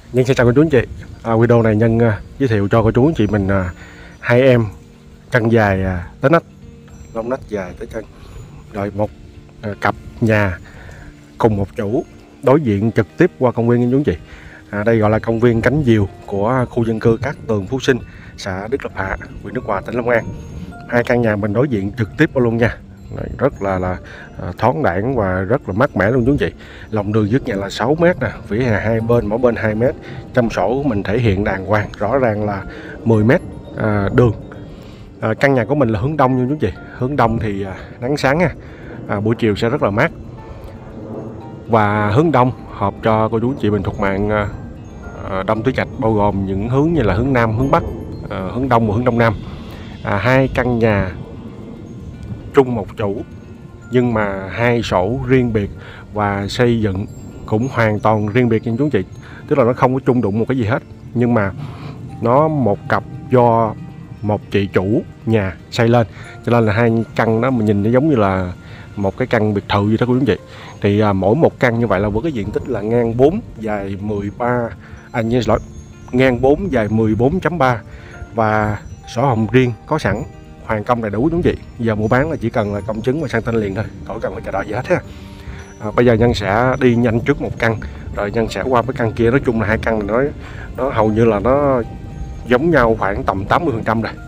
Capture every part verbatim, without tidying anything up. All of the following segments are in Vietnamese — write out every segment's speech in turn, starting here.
Nhân xin chào cô chú anh chị. À, video này Nhân uh, giới thiệu cho cô chú anh chị mình uh, hai em chân dài uh, tới nách, lông nách dài tới chân, rồi một uh, cặp nhà cùng một chủ đối diện trực tiếp qua công viên nha chú anh chị. À, đây gọi là công viên Cánh Diều của khu dân cư Cát Tường Phú Sinh, xã Đức Lập Hạ, huyện Đức Hòa, tỉnh Long An. Hai căn nhà mình đối diện trực tiếp luôn nha. Rất là là thoáng đãng và rất là mát mẻ luôn chú anh chị. Lòng đường trước nhà là sáu mét nè, vỉa hè hai bên, mỗi bên hai mét. Trong sổ mình thể hiện đàng hoàng, rõ ràng là mười mét à, đường. À, căn nhà của mình là hướng đông nha chú anh chị. Hướng đông thì à, nắng sáng nha. À, buổi chiều sẽ rất là mát. Và hướng đông hợp cho cô chú anh chị mình thuộc mạng à, Đông Tứ Trạch, bao gồm những hướng như là hướng nam, hướng bắc, à, hướng đông và hướng đông nam. À, hai căn nhà chung một chủ nhưng mà hai sổ riêng biệt và xây dựng cũng hoàn toàn riêng biệt nha chú chị. Tức là nó không có chung đụng một cái gì hết, nhưng mà nó một cặp do một chị chủ nhà xây lên, cho nên là hai căn đó mình nhìn nó giống như là một cái căn biệt thự gì đó cô chú chị. Thì à, mỗi một căn như vậy là với cái diện tích là ngang bốn dài mười ba anh à, như lỗi ngang bốn dài mười bốn chấm ba và sổ hồng riêng có sẵn, hoàn công đầy đủ chú chị. Giờ mua bán là chỉ cần là công chứng và sang tên liền thôi, khỏi cần phải chờ đợi gì hết ha. À, bây giờ Nhân sẽ đi nhanh trước một căn, rồi Nhân sẽ qua với căn kia. Nói chung là hai căn này nó nó hầu như là nó giống nhau khoảng tầm tám mươi phần trăm rồi.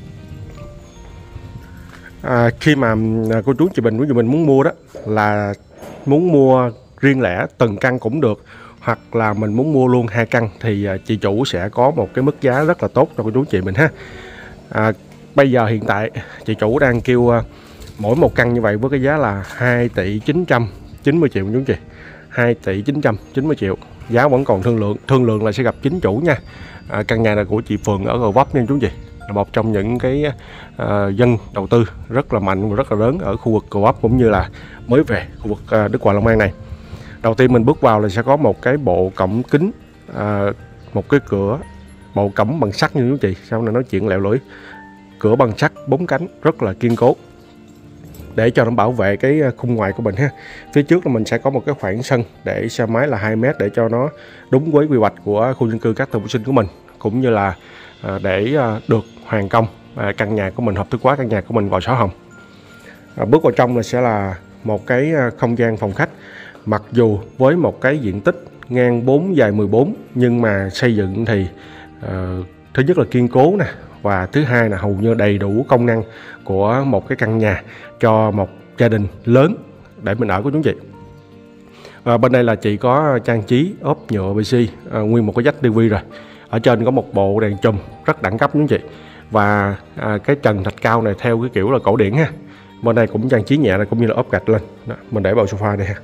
À, khi mà cô chú chị mình, ví dụ mình muốn mua đó là muốn mua riêng lẻ từng căn cũng được, hoặc là mình muốn mua luôn hai căn thì chị chủ sẽ có một cái mức giá rất là tốt cho cô chú chị mình ha. À, bây giờ hiện tại chị chủ đang kêu mỗi một căn như vậy với cái giá là hai tỷ chín trăm chín mươi triệu chú chị. hai tỷ chín trăm chín mươi triệu. Giá vẫn còn thương lượng, thương lượng là sẽ gặp chính chủ nha. À, căn nhà này của chị Phường ở Gò Vấp nha chú chị. Là một trong những cái uh, dân đầu tư rất là mạnh và rất là lớn ở khu vực Gò Vấp cũng như là mới về khu vực uh, Đức Hòa Long An này. Đầu tiên mình bước vào là sẽ có một cái bộ cổng kính, uh, một cái cửa bộ cổng bằng sắt như chú chị. Sau này nói chuyện lẹo lưỡi. Cửa bằng sắt bốn cánh rất là kiên cố để cho nó bảo vệ cái khung ngoài của mình ha. Phía trước là mình sẽ có một cái khoảng sân để xe máy là hai mét để cho nó đúng với quy hoạch của khu dân cư Cát Tường Phú Sinh của mình, cũng như là để được hoàn công căn nhà của mình, hợp thức hóa căn nhà của mình vào sổ hồng. Bước vào trong là sẽ là một cái không gian phòng khách, mặc dù với một cái diện tích ngang bốn dài mười bốn nhưng mà xây dựng thì uh, thứ nhất là kiên cố nè, và thứ hai là hầu như đầy đủ công năng của một cái căn nhà cho một gia đình lớn để mình ở của chúng chị. À, bên đây là chị có trang trí ốp nhựa pê xê, à, nguyên một cái dách tivi rồi. Ở trên có một bộ đèn chùm rất đẳng cấp chúng chị. Và à, cái trần thạch cao này theo cái kiểu là cổ điển ha. Bên đây cũng trang trí nhẹ này, cũng như là ốp gạch lên. Đó, mình để vào sofa đây ha.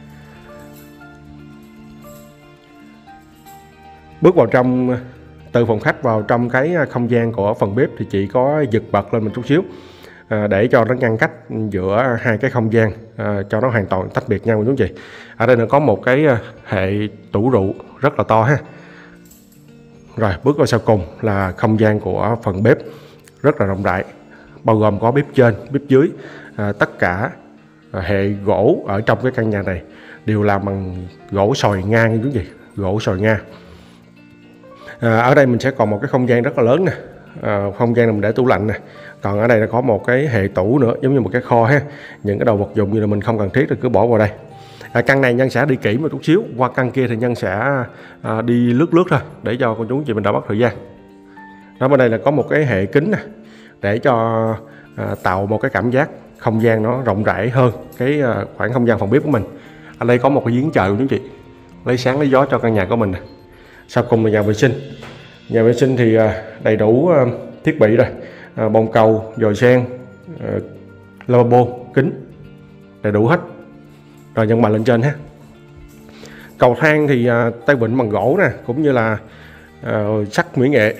Bước vào trong, từ phòng khách vào trong cái không gian của phần bếp thì chị có giật bật lên một chút xíu à, để cho nó ngăn cách giữa hai cái không gian, à, cho nó hoàn toàn tách biệt nhau chú chị. Ở đây nó có một cái hệ tủ rượu rất là to ha. Rồi bước vào sau cùng là không gian của phần bếp rất là rộng rãi, bao gồm có bếp trên, bếp dưới, à, tất cả hệ gỗ ở trong cái căn nhà này đều làm bằng gỗ sồi Nga nha chú chị, gỗ sồi Nga. À, ở đây mình sẽ còn một cái không gian rất là lớn nè, à, không gian này mình để tủ lạnh nè. Còn ở đây nó có một cái hệ tủ nữa, giống như một cái kho ha. Những cái đồ vật dụng như là mình không cần thiết thì cứ bỏ vào đây. À, căn này Nhân sẽ đi kỹ một chút xíu, qua căn kia thì Nhân sẽ à, đi lướt lướt thôi để cho cô chú chị mình đã mất thời gian. Đó, bên đây là có một cái hệ kính nè để cho à, tạo một cái cảm giác không gian nó rộng rãi hơn cái à, khoảng không gian phòng bếp của mình. Ở đây có một cái giếng trời của chú chị, lấy sáng lấy gió cho căn nhà của mình nè. Sau cùng là nhà vệ sinh. Nhà vệ sinh thì đầy đủ thiết bị rồi, bồn cầu, dòi sen, lavabo, kính, đầy đủ hết. Rồi nhân bàn lên trên ha. Cầu thang thì tay vịn bằng gỗ nè, cũng như là uh, sắt mỹ nghệ.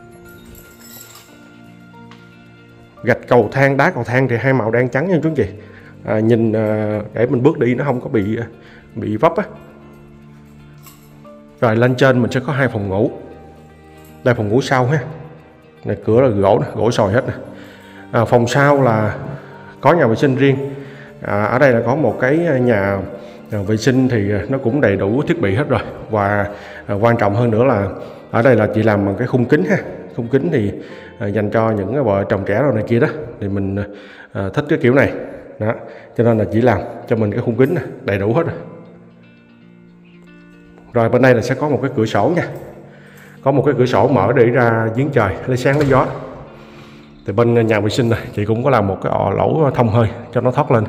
Gạch cầu thang, đá cầu thang thì hai màu đen trắng nha chú chị. À, nhìn uh, để mình bước đi nó không có bị bị vấp á. Rồi lên trên mình sẽ có hai phòng ngủ. Đây phòng ngủ sau ha. Này cửa là gỗ, gỗ sồi hết nè. À, phòng sau là có nhà vệ sinh riêng. À, ở đây là có một cái nhà À, vệ sinh thì nó cũng đầy đủ thiết bị hết rồi. Và à, quan trọng hơn nữa là ở đây là chị làm bằng cái khung kính ha. Khung kính thì à, dành cho những cái vợ trồng trẻ rồi này kia đó, thì mình à, thích cái kiểu này đó, cho nên là chỉ làm cho mình cái khung kính này, đầy đủ hết rồi. Rồi bên đây là sẽ có một cái cửa sổ nha, có một cái cửa sổ mở để ra giếng trời lấy sáng lấy gió. Thì bên nhà vệ sinh này chị cũng có làm một cái ò lỗ thông hơi cho nó thoát lên.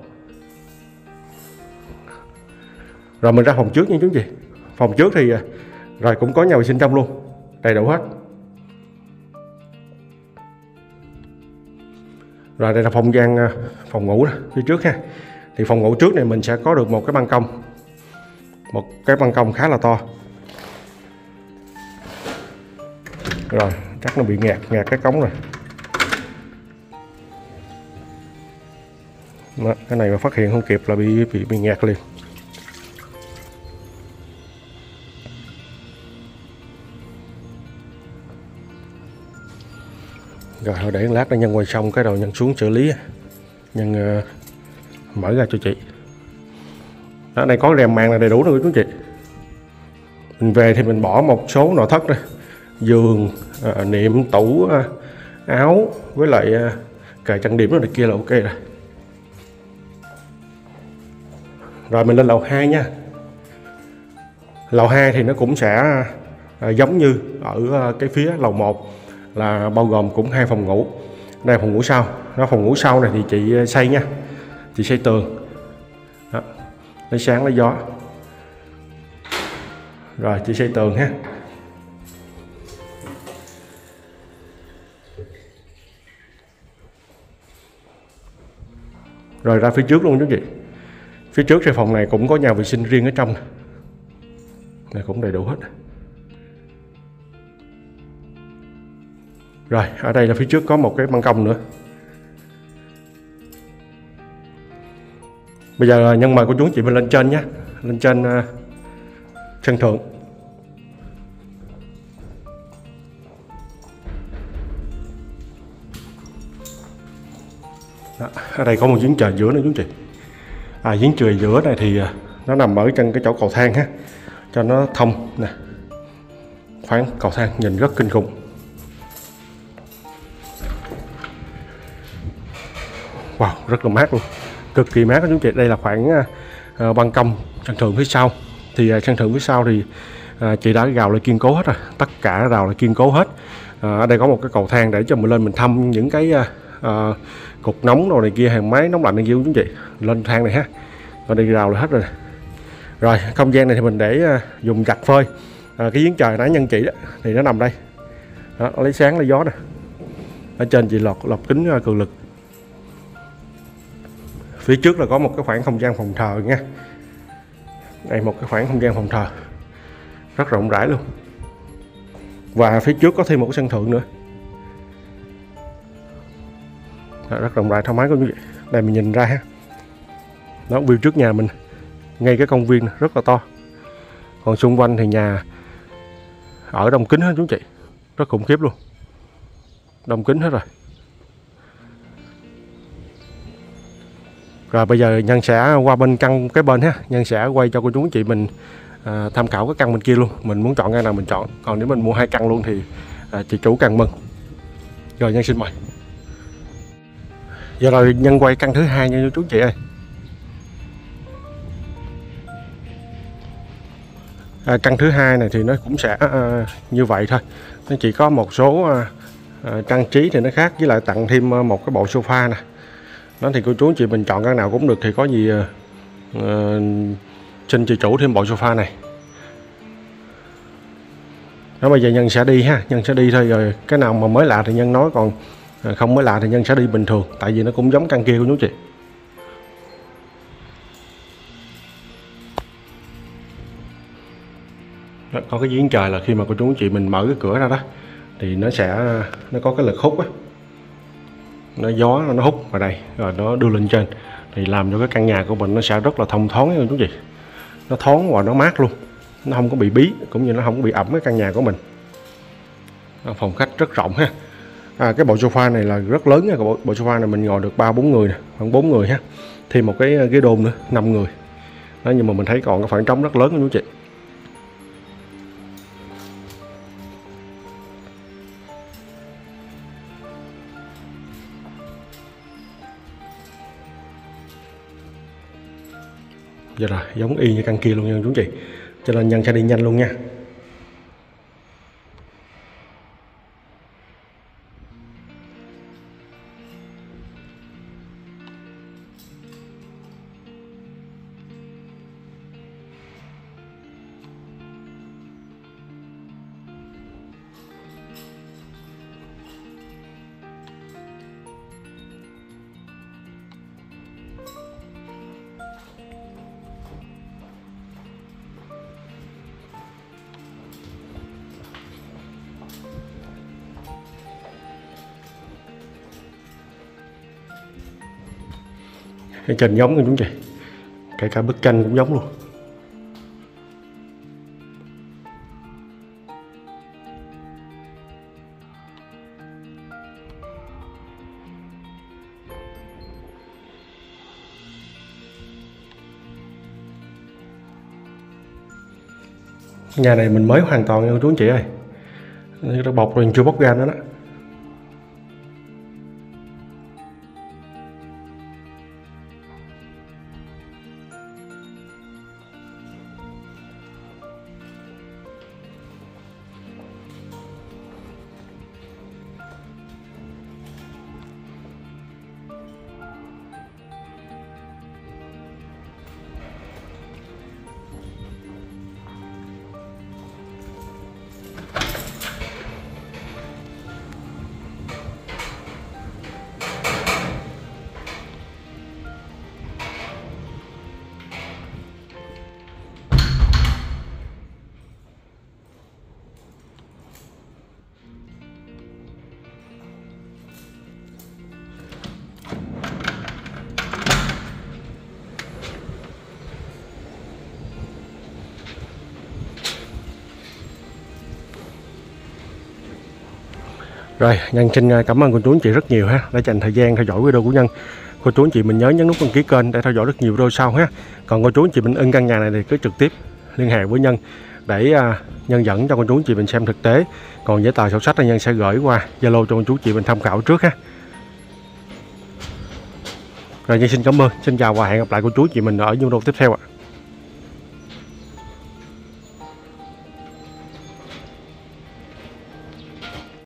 Rồi mình ra phòng trước nha chú chị. Phòng trước thì rồi cũng có nhà vệ sinh trong luôn, đầy đủ hết. Rồi đây là không gian phòng ngủ phía trước ha. Thì phòng ngủ trước này mình sẽ có được một cái ban công, một cái ban công khá là to. Rồi chắc nó bị ngạt ngạt cái cống rồi. Đó, cái này mà phát hiện không kịp là bị bị, bị ngạt liền. Rồi để lát nó nhân quay xong cái đầu nhân xuống xử lý, nhân uh, mở ra cho chị. Ở đây có rèm màn là đầy đủ rồi chú chị. Mình về thì mình bỏ một số nội thất đây, giường, uh, niệm, tủ, uh, áo với lại uh, cài trang điểm rồi này kia là ok rồi. Rồi mình lên lầu hai nha. Lầu hai thì nó cũng sẽ uh, giống như ở uh, cái phía lầu một, là bao gồm cũng hai phòng ngủ. Đây là phòng ngủ sau. Đó, phòng ngủ sau này thì chị xây nha, chị xây tường đó, lấy sáng lấy gió. Rồi chị xây tường ha. Rồi ra phía trước luôn chú chị. Phía trước thì phòng này cũng có nhà vệ sinh riêng ở trong này, cũng đầy đủ hết. Rồi ở đây là phía trước có một cái ban công nữa. Bây giờ nhân mời cô chú chị mình lên trên nhé, lên trên uh, sân thượng. Đó, ở đây có một giếng trời giữa nữa chú chị. À, giếng trời giữa này thì uh, nó nằm ở chân cái chỗ cầu thang ha, cho nó thông nè, khoáng cầu thang nhìn rất kinh khủng. Wow, rất là mát luôn, cực kỳ mát đó chú chị. Đây là khoảng uh, ban công sân thượng phía sau. Thì uh, sân thượng phía sau thì uh, chị đã rào lại kiên cố hết rồi, tất cả rào lại kiên cố hết. Uh, ở đây có một cái cầu thang để cho mình lên mình thăm những cái uh, uh, cục nóng rồi này kia, hàng máy nóng lạnh này kia chú chị, lên thang này ha. Ở đây rào lại hết rồi. Rồi không gian này thì mình để uh, dùng giặt phơi. Uh, cái giếng trời nãy nhân chị đó thì nó nằm đây. Đó, lấy sáng lấy gió nè. Ở trên chị lọt lọt kính uh, cường lực. Phía trước là có một cái khoảng không gian phòng thờ nha. Đây một cái khoảng không gian phòng thờ rất rộng rãi luôn. Và phía trước có thêm một cái sân thượng nữa. Đó, rất rộng rãi thoải mái của quý vị. Đây mình nhìn ra ha. Đó, view trước nhà mình, ngay cái công viên rất là to. Còn xung quanh thì nhà ở đông kính hết chú chị, rất khủng khiếp luôn, đông kính hết rồi. Rồi bây giờ Nhân sẽ qua bên căn cái bên ha, Nhân sẽ quay cho cô chú chị mình à, tham khảo cái căn bên kia luôn. Mình muốn chọn căn nào mình chọn, còn nếu mình mua hai căn luôn thì à, chị chủ căn mừng. Rồi Nhân xin mời. Giờ rồi Nhân quay căn thứ hai nha chú chị ơi. À, căn thứ hai này thì nó cũng sẽ à, như vậy thôi. Nó chỉ có một số à, à, trang trí thì nó khác, với lại tặng thêm một cái bộ sofa nè. Đó thì cô chú chị mình chọn căn nào cũng được, thì có gì uh, xin chị chủ thêm bộ sofa này. Đó bây giờ Nhân sẽ đi ha, Nhân sẽ đi thôi, rồi cái nào mà mới lạ thì Nhân nói, còn uh, không mới lạ thì Nhân sẽ đi bình thường, tại vì nó cũng giống căn kia của chú chị. Đó, có cái giếng trời là khi mà cô chú chị mình mở cái cửa ra đó thì nó sẽ nó có cái lực hút á, nó gió nó hút vào đây rồi nó đưa lên trên, thì làm cho cái căn nhà của mình nó sẽ rất là thông thoáng nha chú chị. Nó thoáng và nó mát luôn, nó không có bị bí, cũng như nó không có bị ẩm cái căn nhà của mình. Phòng khách rất rộng ha. À, cái bộ sofa này là rất lớn nha, bộ, bộ sofa này mình ngồi được ba bốn người nè, khoảng bốn người ha, thêm một cái ghế đôn nữa, năm người. đó, nhưng mà mình thấy còn cái khoảng trống rất lớn của chú chị. Giờ rồi, giống y như căn kia luôn nha chú chị, cho nên Nhân sẽ đi nhanh luôn nha. Cái trên giống của chúng chị, kể cả bức tranh cũng giống luôn. Nhà này mình mới hoàn toàn nha chú anh chị ơi, nó bọc rồi chưa bóc ra nữa đó. Rồi, Nhân xin cảm ơn cô chú anh chị rất nhiều ha, đã dành thời gian theo dõi video của Nhân. Cô chú anh chị mình nhớ nhấn nút đăng ký kênh để theo dõi rất nhiều video sau ha. Còn cô chú anh chị mình ưng căn nhà này thì cứ trực tiếp liên hệ với Nhân để uh, Nhân dẫn cho cô chú anh chị mình xem thực tế. Còn giấy tờ sổ sách thì Nhân sẽ gửi qua Zalo cho cô chú anh chị mình tham khảo trước ha. Rồi, Nhân xin cảm ơn, xin chào và hẹn gặp lại cô chú anh chị mình ở những video tiếp theo ạ.